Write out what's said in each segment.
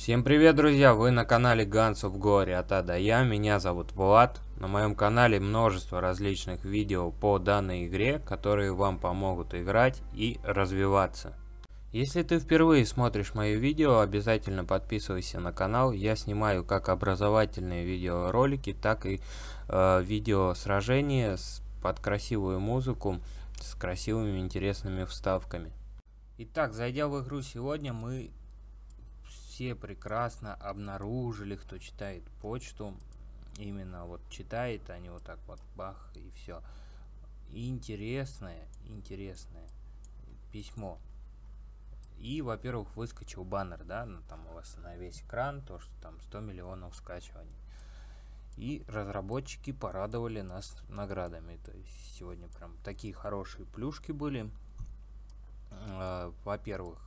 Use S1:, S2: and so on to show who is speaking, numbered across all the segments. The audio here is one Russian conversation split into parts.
S1: Всем привет, друзья! Вы на канале Guns of Glory от А до Я. Меня зовут Влад. На моем канале множество различных видео по данной игре, которые вам помогут играть и развиваться. Если ты впервые смотришь мои видео, обязательно подписывайся на канал. Я снимаю как образовательные видеоролики, так и видео сражения под красивую музыку с красивыми интересными вставками. Итак, зайдя в игру сегодня, мы все прекрасно обнаружили, кто читает почту, именно вот читает, а не вот так вот бах и все. Интересное письмо. И, во-первых, выскочил баннер, да, там у вас на весь экран, то, что там 100 миллионов скачиваний. И разработчики порадовали нас наградами. То есть сегодня прям такие хорошие плюшки были. Во-первых,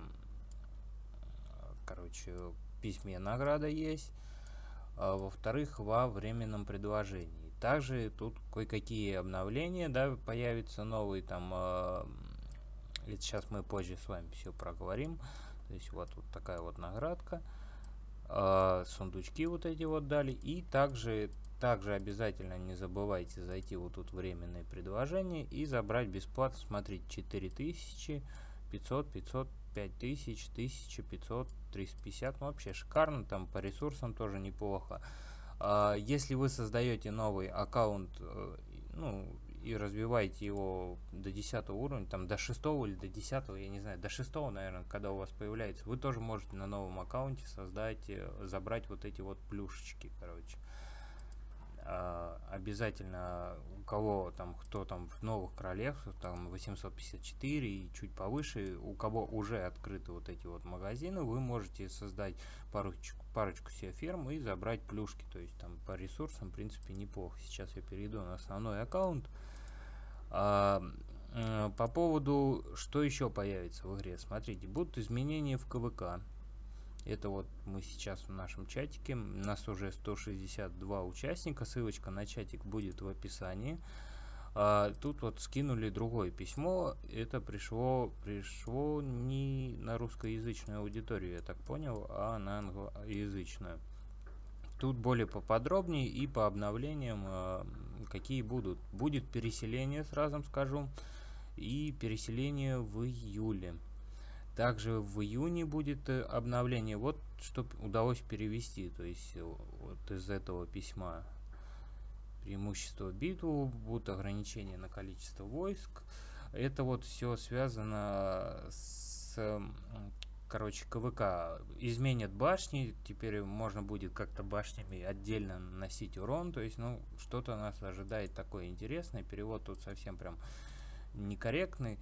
S1: короче, в письме награда есть, во-вторых, во временном предложении. Также тут кое-какие обновления, да, появятся новые, там, это сейчас мы позже с вами все проговорим. То есть вот такая вот наградка, сундучки вот эти вот дали, и также обязательно не забывайте зайти вот тут временное предложение и забрать бесплатно, смотрите, 4500, 500, 5000, 1500, 350, ну, вообще шикарно, там по ресурсам тоже неплохо. Если вы создаете новый аккаунт, ну, и развиваете его до 10 уровня, там до 6 или до 10, я не знаю, до 6, наверное, когда у вас появляется, вы тоже можете на новом аккаунте создать, забрать вот эти вот плюшечки, короче. Обязательно у кого там, кто там в новых королевствах, там 854 и чуть повыше, у кого уже открыты вот эти вот магазины, вы можете создать парочку себе ферм и забрать плюшки. То есть там по ресурсам в принципе неплохо. Сейчас я перейду на основной аккаунт. По поводу, что еще появится в игре, смотрите, будут изменения в КВК. Это вот мы сейчас в нашем чатике, у нас уже 162 участника, ссылочка на чатик будет в описании. Тут вот скинули другое письмо, это пришло не на русскоязычную аудиторию, я так понял, а на англоязычную. Тут более поподробнее и по обновлениям, какие будут. Будет переселение, сразу скажу, и переселение в июле. Также в июне будет обновление, вот что удалось перевести, то есть вот из этого письма. Преимущество битвы, будут ограничения на количество войск. Это вот все связано с, короче, КВК. Изменят башни, теперь можно будет как-то башнями отдельно наносить урон, то есть, ну, что-то нас ожидает такое интересное. Перевод тут совсем прям некорректный.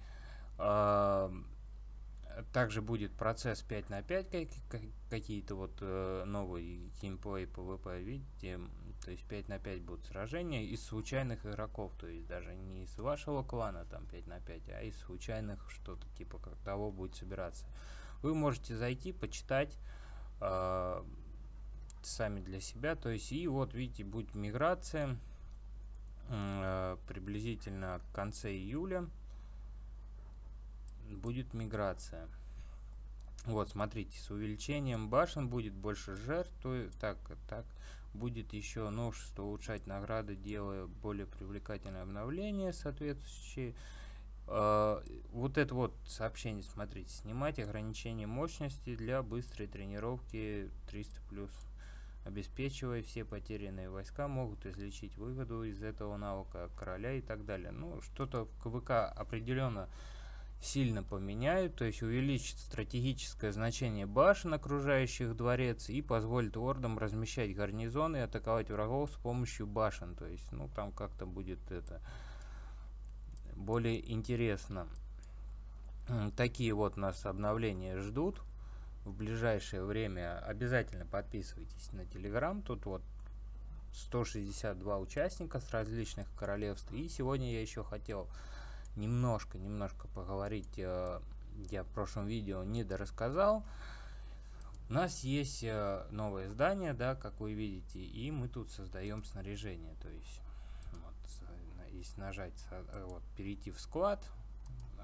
S1: Также будет процесс 5 на 5, какие-то вот новые геймплей PvP, видите, то есть 5 на 5 будут сражения из случайных игроков, то есть даже не из вашего клана там 5 на 5, а из случайных, что-то типа как того будет собираться. Вы можете зайти, почитать сами для себя, то есть, и вот видите, будет миграция приблизительно в конце июля. Будет миграция. Вот, смотрите, с увеличением башен будет больше жертв. Так, будет еще новшество, улучшать награды, делая более привлекательное обновление соответствующие. Вот это вот сообщение, смотрите, снимать ограничение мощности для быстрой тренировки 300+. Обеспечивая все потерянные войска, могут излечить выгоду из этого навыка короля и так далее. Ну, что-то в КВК определенно сильно поменяют, то есть увеличит стратегическое значение башен, окружающих дворец, и позволит ордам размещать гарнизоны и атаковать врагов с помощью башен. То есть, ну, там как-то будет это более интересно. Такие вот нас обновления ждут в ближайшее время. Обязательно подписывайтесь на Telegram. Тут вот 162 участника с различных королевств. И сегодня я еще хотел немножко поговорить, я в прошлом видео не дорассказал. У нас есть новое здание, да, как вы видите, и мы тут создаем снаряжение. То есть, вот, если нажать, вот, перейти в склад,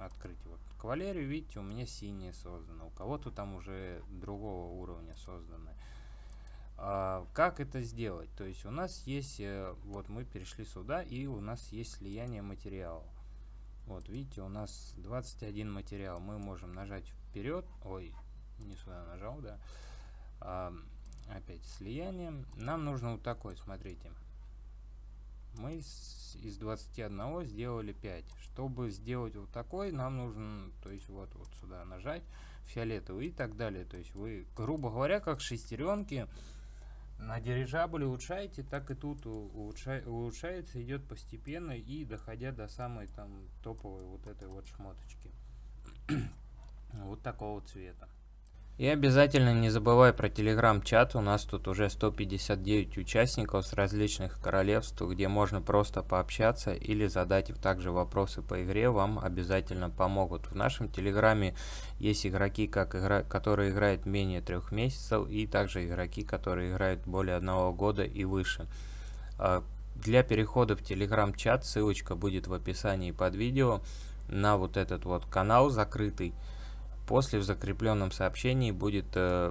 S1: открыть вот кавалерию, видите, у меня синее создано, у кого-то там уже другого уровня создано. Как это сделать? То есть у нас есть, вот мы перешли сюда, и у нас есть слияние материала. Вот видите, у нас 21 материал. Мы можем нажать вперед. Ой, не сюда нажал, да. Опять слияние. Нам нужно вот такой, смотрите. Мы из 21 сделали 5. Чтобы сделать вот такой, нам нужно, то есть вот сюда нажать, фиолетовый и так далее. То есть вы, грубо говоря, как шестеренки на дирижабле улучшаете, так и тут улучшается, идет постепенно и доходя до самой там топовой вот этой вот шмоточки. Вот такого цвета. И обязательно не забывай про телеграм-чат, у нас тут уже 159 участников с различных королевств, где можно просто пообщаться или задать также вопросы по игре, вам обязательно помогут. В нашем телеграме есть игроки, которые играют менее 3 месяцев, и также игроки, которые играют более 1 года и выше. Для перехода в телеграм-чат ссылочка будет в описании под видео на вот этот вот канал закрытый. После в закрепленном сообщении будет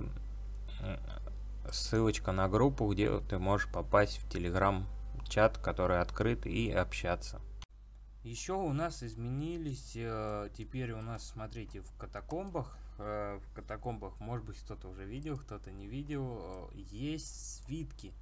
S1: ссылочка на группу, где ты можешь попасть в телеграм-чат, который открыт, и общаться. Еще у нас изменились, теперь у нас, смотрите, в катакомбах, может быть, кто-то уже видел, кто-то не видел, есть свитки.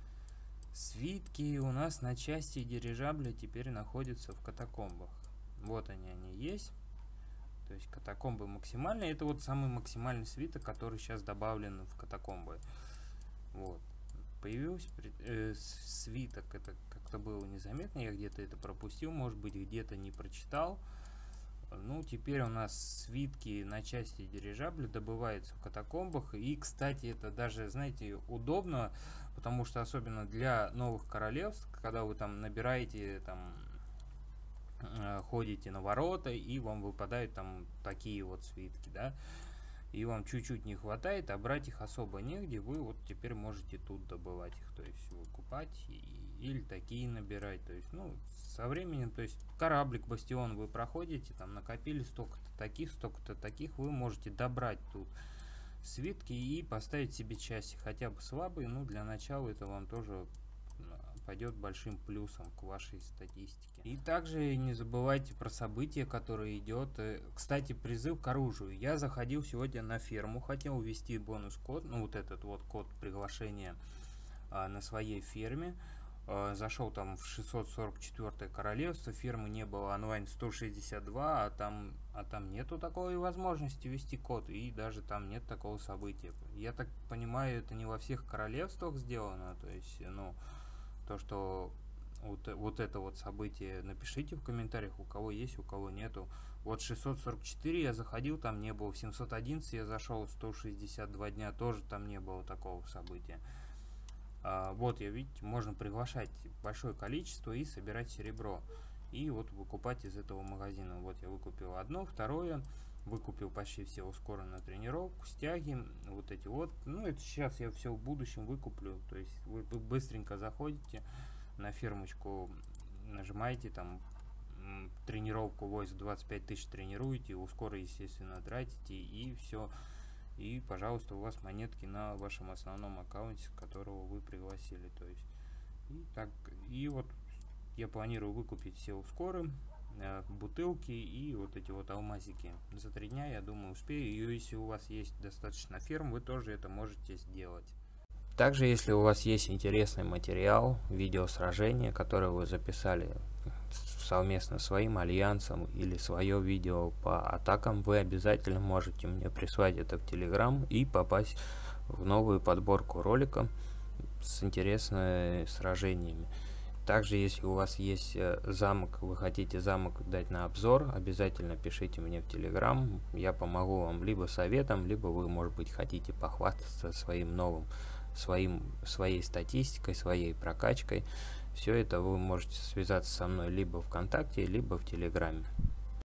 S1: Свитки у нас на части дирижабля теперь находятся в катакомбах. Вот они есть. То есть катакомбы максимальные. Это вот самый максимальный свиток, который сейчас добавлен в катакомбы. Вот. Появился свиток. Это как-то было незаметно. Я где-то это пропустил. Может быть, где-то не прочитал. Ну, теперь у нас свитки на части дирижабля добываются в катакомбах. И, кстати, это даже, знаете, удобно. Потому что особенно для новых королевств, когда вы там набираете там... ходите на ворота, и вам выпадают там такие вот свитки, да, и вам чуть-чуть не хватает, а брать их особо негде, вы вот теперь можете тут добывать их, то есть выкупать или такие набирать, то есть, ну, со временем, то есть кораблик бастион вы проходите, там накопили столько-то таких, вы можете добрать тут свитки и поставить себе части, хотя бы слабые, ну, для начала это вам тоже пойдет большим плюсом к вашей статистике. И также не забывайте про события, которые идет. Кстати, призыв к оружию. Я заходил сегодня на ферму, хотел ввести бонус-код, ну вот этот вот код приглашения на своей ферме. Зашел там в 644 королевство, фермы не было, онлайн 162, а там нету такой возможности ввести код, и даже там нет такого события. Я так понимаю, это не во всех королевствах сделано, то есть, ну, то, что вот это вот событие, напишите в комментариях, у кого есть, у кого нету. Вот 644 я заходил, там не было. В 711 я зашел, 162 дня, тоже там не было такого события. Вот, видите, можно приглашать большое количество и собирать серебро. И вот выкупать из этого магазина. Вот я выкупил одно, второе. Выкупил почти все ускоренную тренировку, стяги, вот эти вот. Ну, это сейчас я все в будущем выкуплю. То есть вы быстренько заходите на фермочку, нажимаете там тренировку войск 25 тысяч тренируете, ускоро, естественно, тратите, и все. И, пожалуйста, у вас монетки на вашем основном аккаунте, с которого вы пригласили. То есть, и вот я планирую выкупить все ускоры, бутылки и вот эти вот алмазики. За 3 дня, я думаю, успею. И если у вас есть достаточно ферм, вы тоже это можете сделать. Также, если у вас есть интересный материал, видео сражения, которое вы записали совместно с своим альянсом, или свое видео по атакам, вы обязательно можете мне прислать это в Telegram и попасть в новую подборку роликов с интересными сражениями. Также, если у вас есть замок, вы хотите замок дать на обзор, обязательно пишите мне в Telegram, я помогу вам либо советом, либо вы, может быть, хотите похвастаться своим новым, своей статистикой, своей прокачкой. Все это вы можете связаться со мной либо ВКонтакте, либо в Телеграме.